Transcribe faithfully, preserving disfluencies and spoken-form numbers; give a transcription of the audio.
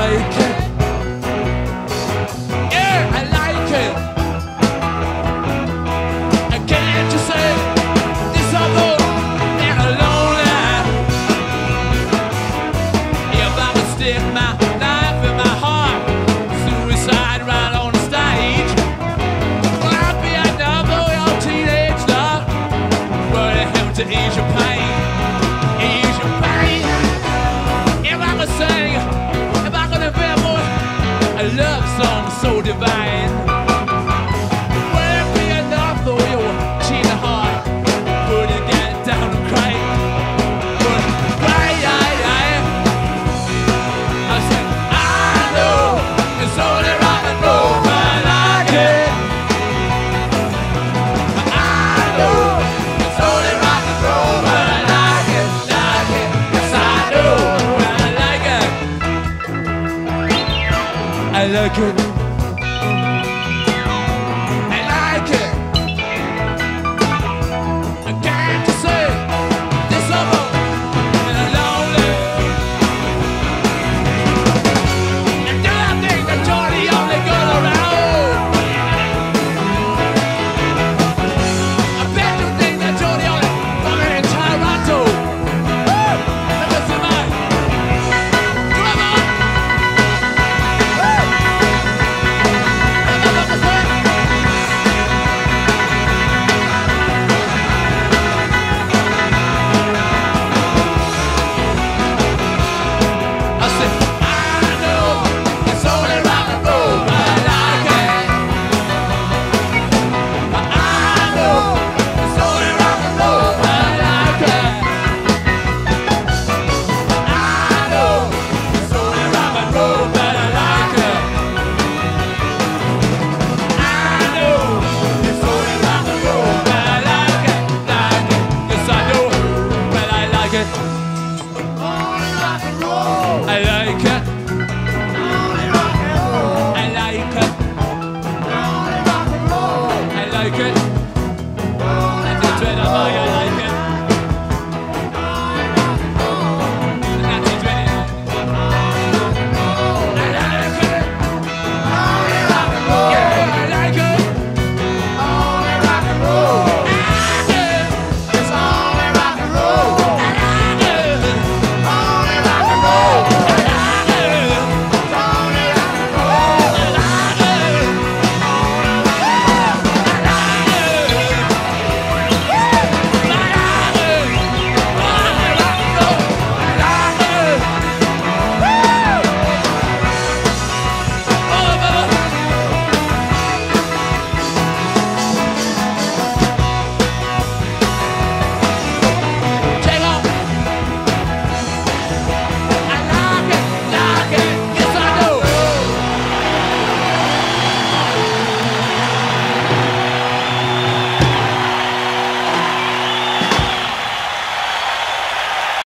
like it. Yeah, I like it. And can't you say this other and lonely? If I would stick my knife in my heart, suicide right on the stage, well, I'd be another your teenage love, running home to ease your pain, ease your pain. If I could sing, if I could remember a love song so divine, would it be enough though your cheating heart would it get down and cry? Would it cry, I, I, I said, I know it's only rock and roll, but I like it. I know it's only rock and roll, but I like it, like it. Yes, I know, I like it. I like it.